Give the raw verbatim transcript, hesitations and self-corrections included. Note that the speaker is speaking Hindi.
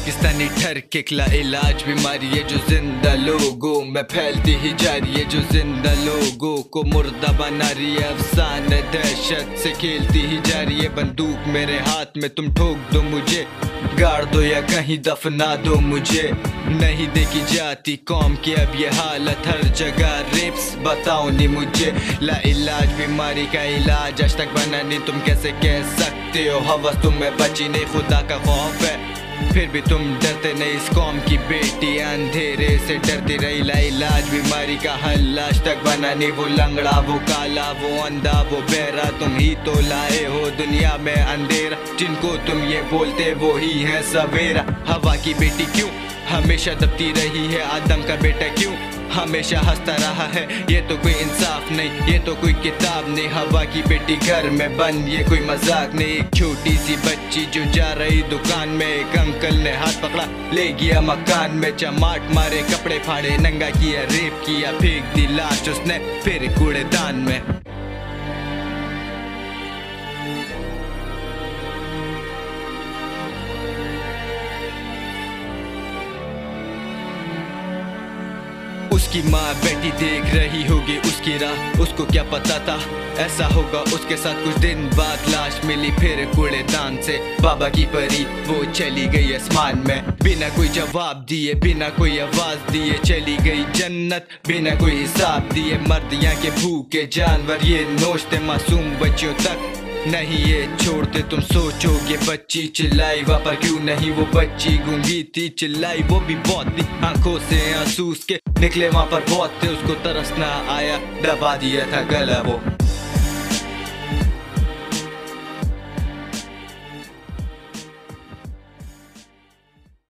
पाकिस्तानी ठरके ला इलाज बीमारी है जो जिंदा लोगों में फैलती ही जा रही है, जो जिंदा लोगों को मुर्दा बना रही है। अफसाने दहशत से खेलती ही जा रही है। बंदूक मेरे हाथ में, तुम ठोक दो मुझे, गाड़ दो या कहीं दफना दो मुझे। नहीं देखी जाती कौम की अब ये हालत, हर जगह रेप्स, बताओ नहीं मुझे। ला इलाज बीमारी का इलाज आज तक बना नहीं, तुम कैसे कह सकते हो हवस तुम्हें बची नहीं। खुदा का खौफ है फिर भी तुम डरते नहीं, इस कौम की बेटी अंधेरे से डरती रही। ला इलाज बीमारी का हल आज तक बना नहीं, वो लंगड़ा, वो काला, वो अंधा, वो बहरा, तुम ही तो लाए हो दुनिया में अंधेरा। जिनको तुम ये बोलते वो ही है सवेरा। हवा की बेटी क्यों हमेशा दबती रही है, आदम का बेटा क्यों हमेशा हंसता रहा है। ये तो कोई इंसाफ नहीं, ये तो कोई किताब नहीं। हवा की बेटी घर में बंद, ये कोई मजाक नहीं। एक छोटी सी बच्ची जो जा रही दुकान में, एक अंकल ने हाथ पकड़ा ले गया मकान में। चमाट मारे, कपड़े फाड़े, नंगा किया, रेप किया, फेंक दी लाश उसने फिर कूड़ेदान में। उसकी माँ बेटी देख रही होगी उसकी राह, उसको क्या पता था ऐसा होगा उसके साथ। कुछ दिन बाद लाश मिली फिर कूड़ेदान से, बाबा की परी वो चली गई आसमान में। बिना कोई जवाब दिए, बिना कोई आवाज दिए चली गई जन्नत, बिना कोई हिसाब दिए। मर्द यहाँ के भूखे जानवर ये नोचते मासूम बच्चियों तक नहीं ये छोड़ते। तुम सोचोगे बच्ची चिल्लाई वहाँ क्यों नहीं, वो बच्ची गूंगी थी, चिल्लाई वो भी बहुत थी। आंखों से आंसू के निकले वहाँ पर बहुत थे, उसको तरस ना आया, दबा दिया था गला वो।